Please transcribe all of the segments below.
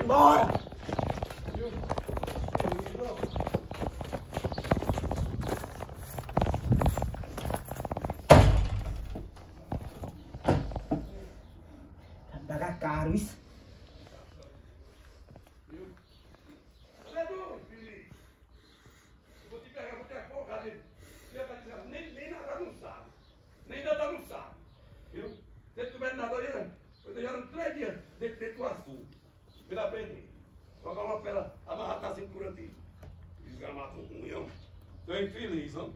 embora. Vai pagar caro isso. Nem nada não sabe, viu? Se tiver nada aí, eu deixaram 3 dias dentro do açúcar. Pela frente, colocar uma pedra, amarrar na cintura dele. Desgramado com um unhão. Tô infeliz, ó.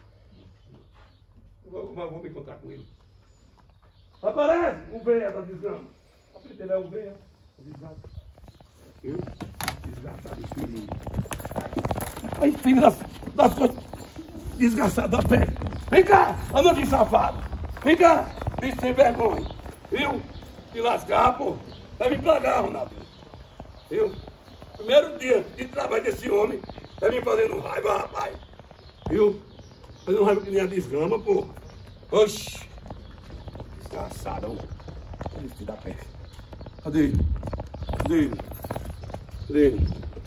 Vou me encontrar com ele. Aparece o veia da desgrama. A primeira é o veia, o desgraça. Viu? Desgraçado, infeliz. Aí, filho das coisas desgraçadas da pele. Vem cá, anda de safado. Vem cá, bicho sem vergonha. Viu? Te lascar, pô. Vai me pagar, Ronaldo. Viu? Primeiro dia de trabalho desse homem, vai me fazendo raiva, rapaz. Viu? Fazendo raiva que nem a desgrama, pô. Oxi. Desgraçado, ó. Olha esse da peste. Cadê ele? Cadê ele? Cadê ele?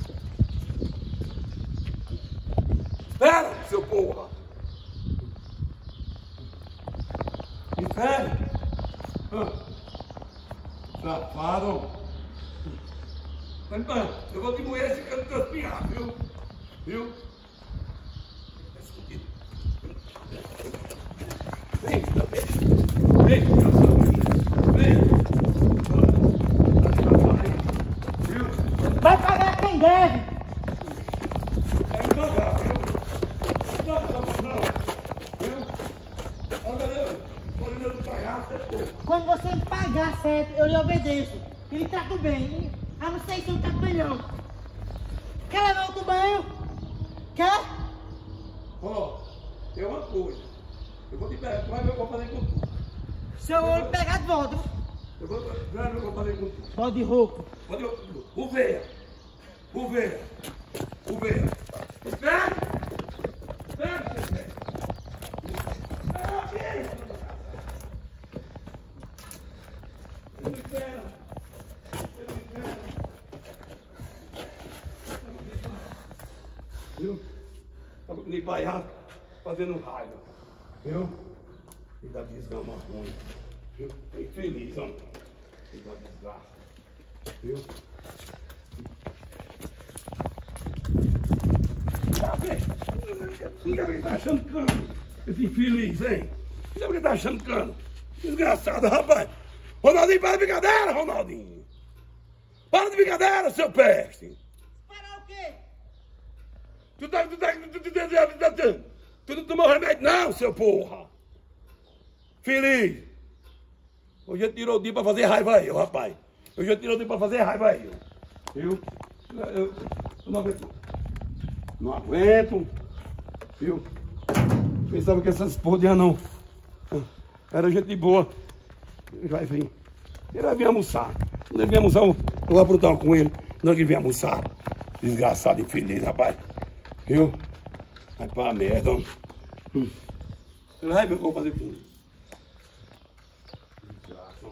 Espera, seu porra. Espera. Safado. Eu vou te moer esse canto do espinhar, viu? Viu? Vem, vem, vem. Viu? Vai pagar quem deve. Vai me pagar, viu? Não, viu? Olha, eu pagar, Quando você me pagar certo, eu lhe obedeço. E lhe trato bem. Ah, não sei se eu trato bem, não. Quer levar outro banho? Quer? ó, tem uma coisa. Eu vou te pegar, tu vai ver o que eu vou fazer com tu. Se eu vou pegar de volta. Eu vou ver o que eu vou fazer com tu. Pode rouco. O veia. O veia. O veia. Espera! Espera, seu veia. Espera aqui! Ele espera. Ele espera. Viu? Tava com ele baiado, fazendo raiva. Viu? E da desgrama ruim. Viu? Infeliz, ó. E da desgraça. Viu? Ninguém vai estar achando cano. Esse infeliz, hein? Ninguém vai estar achando cano. Desgraçado, rapaz. Ronaldinho, para de brincadeira, Ronaldinho. Para de brincadeira, seu peste. Parar o quê? Tu não tomou remédio não, seu porra. Feliz. Hoje ele tirou o dia pra fazer raiva aí, rapaz. Hoje ele tirou o dia pra fazer raiva aí. Viu? Eu não aguento. Não aguento. Viu? Pensava que essas porra não. Era gente boa. Ele vai vir. Ele vai vir almoçar. Quando ele vir almoçar, eu vou aprontar com ele. Não que ele vem almoçar. Desgraçado, infeliz, rapaz. Viu? Vai pra merda. Ele vai ver o que eu vou fazer com ele. Desgraça.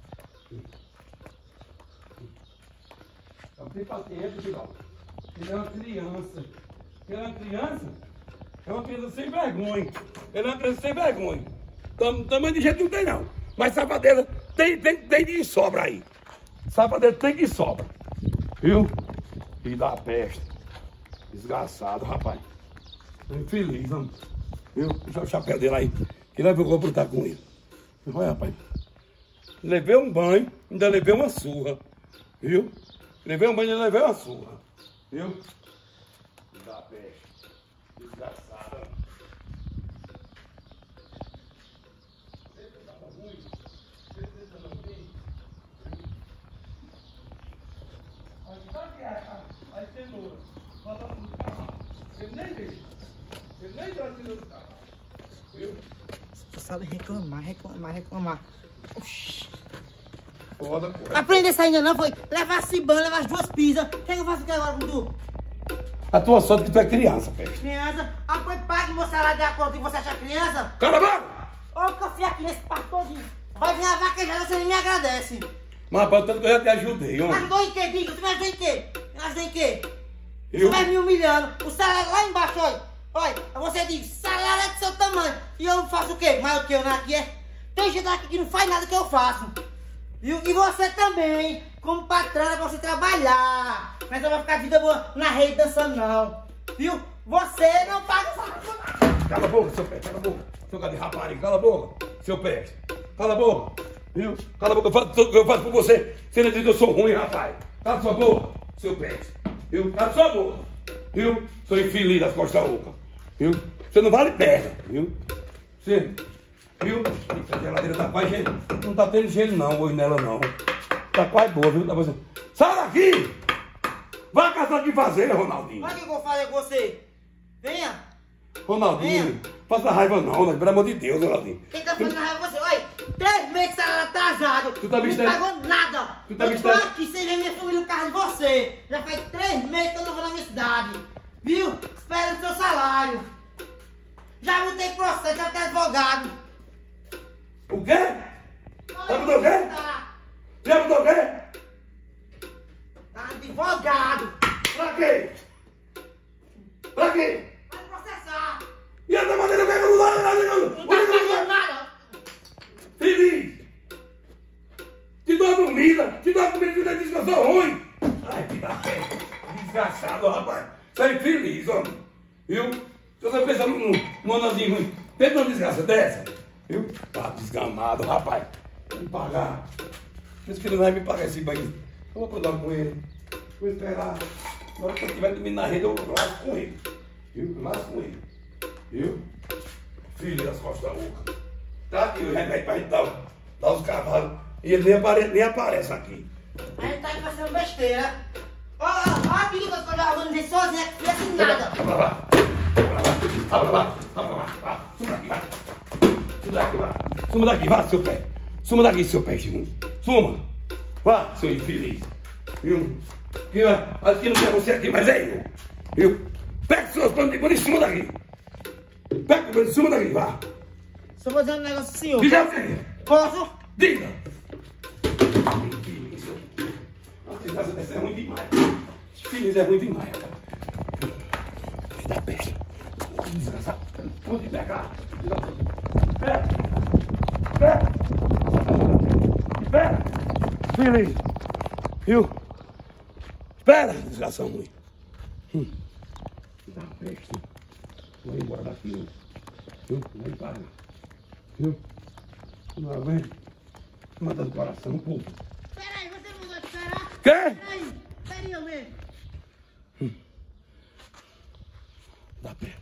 Não tem paciência, Girão. Ele é uma criança. Ele é uma criança? É uma criança sem vergonha. Ele é uma criança sem vergonha. Tamanho de jeito não tem, não. Mas safadeza tem de sobra aí. Safadeza tem de sobra. Viu? E da peste. Desgraçado, rapaz. Infeliz, não. Viu? Deixa o chapéu dele aí. Que leva eu vou brutar com ele. Olha, rapaz. Levei um banho, ainda levei uma surra. Viu? Levei um banho e ainda levei uma surra. Viu? E da peste. Desgraçada. Aí cenoura, bota no carro. Ele nem vê. Ele nem dá a cenoura no carro. Viu? Você sabe reclamar. Oxi. Foda, pô. Aprender isso ainda não, foi levar a cibana, levar as 2 pizzas. O que eu faço aqui agora com tu? A tua sorte é que tu é criança, peste. Criança, apoio pague meu salário de acordo e você acha criança? Cala a boca! Olha que eu fui aqui nesse parto todinho. Vai vir a vaquejada, você nem me agradece. Mas rapaz, tanto que eu já te ajudei, homem. Ajudou em quê, bicho? Você me ajudou em quê? Me ajudou em quê? Você Eu? vai me humilhando. O salário lá embaixo, olha. Olha, você diz, salário é do seu tamanho. E eu faço o quê? Mais do que eu aqui é? Tem gente aqui que não faz nada que eu faço. Viu? E você também, como patrão, é pra você trabalhar. Mas não vai ficar vida boa na rede dançando, não. Viu? Você não paga salário. Cala a boca, seu pé, cala a boca. Seu cara de rapariga, cala a boca, seu pé. Cala a boca, viu? Cala a boca, eu faço por você. Você não diz que eu sou ruim, rapaz. Cala sua boca, seu pé. Viu? Cala sua boca, viu? Sou infeliz das costas ocas, viu? Você não vale perna, viu? Você, viu? A geladeira tá quase gelo. Não tá tendo gelo não, hoje nela não. Tá quase boa, viu? Tá você. Sai daqui! Vai caçar o que fazer, Ronaldinho. Olha o que eu vou fazer com você. Venha. Ronaldinho, faça raiva não, né? Pelo amor de Deus, Ronaldinho. Quem tá fazendo raiva com você? Olha, 3 meses que salário atrasado. Tu tá me não estressando? pagou nada. Tu tá me eu tô estressando? aqui sem ver minha família no carro de você. Já faz 3 meses que eu não vou na minha cidade. Viu? Espera o seu salário. Já não tem processo, já tem advogado. O quê? Já mudou o quê? Já mudou o quê? Advogado. Pra quê? Pra quê? Vai processar. E essa maneira que eu Não tá fazendo nada. Feliz! Te dou a comida, te dou a comida que diz que eu sou ruim! Ai, que da pé! Desgraçado, rapaz! Sai feliz, homem! Viu? Se você pensa num anãozinho ruim, pensa numa desgraça dessa! Viu? Tá desgamado, rapaz! Vai me pagar! Pensa que ele não vai me pagar esse banho. Eu vou acordar com ele. Vou esperar. Na hora que ele estiver dormindo na rede, eu lasco com ele. Viu? Eu lasco com ele. Viu? Filho das costas ocas. Tá aqui o remédio pra gente dar os cavalos. E ele nem aparece aqui. A gente tá aí fazendo besteira. Ó, aqui que eu já organizei sozinho, não é assim nada. Vai pra lá. Vai pra lá. Vai pra lá. Vai. Suma daqui, vai. Suma daqui, vai. Suma daqui, vai, seu pé. Suma daqui, seu pé, Suma. Vá, seu infeliz. Viu? Aqui não tem você aqui, mas é eu. Viu? Pega os seus panos de pano e suma daqui. Pega o pano e suma daqui, vá. Só vou dizer um negócio, senhor. Diga o quê? Posso? Diga. Infeliz. A desgraça dessa é ruim demais. Infeliz é ruim demais, cara. Que dá peste. Desgraçado. Onde pegar? Espera. Espera. Espera. Feliz. Viu? Espera, desgração ruim. Dá peste. Vou embora daqui. Viu? Não paga. Viu? Não aguento. Mata do coração, povo. Peraí, você não vai esperar? Quê? Peraí, eu mesmo. Dá pé.